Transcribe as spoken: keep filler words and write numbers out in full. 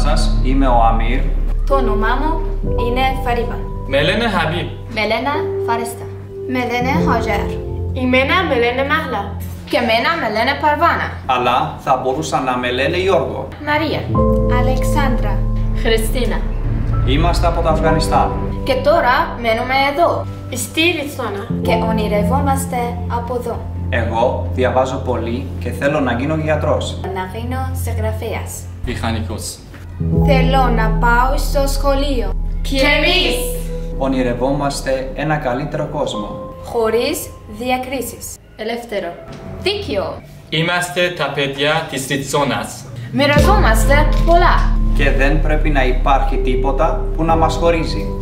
σας, είμαι ο Αμίρ. Το όνομά μου είναι Φαρίβα. Με λένε Χαμπίμπ. Με λένε Φαρίστα. Με λένε Χαζέρ. Εμένα με λένε Μάχλα. Και εμένα με λένε Παρβάνα. Αλλά θα μπορούσαν να με λένε Γιώργο. Μαρία. Αλεξάνδρα. Χριστίνα. Είμαστε από το Αφγανιστάν. Και τώρα μένουμε εδώ. Στη Ριτσόνα. Και ονειρευόμαστε από εδώ. Εγώ διαβάζω πολύ και θέλω να γίνω γιατρός. Να γίνω συγγραφέας. Μηχανικός. Θέλω να πάω στο σχολείο. Και εμείς. Ονειρευόμαστε ένα καλύτερο κόσμο. Χωρίς διακρίσεις. Ελεύθερο. Δίκαιο. Είμαστε τα παιδιά της Ριτσόνας. Μοιραζόμαστε πολλά. Και δεν πρέπει να υπάρχει τίποτα που να μας χωρίζει.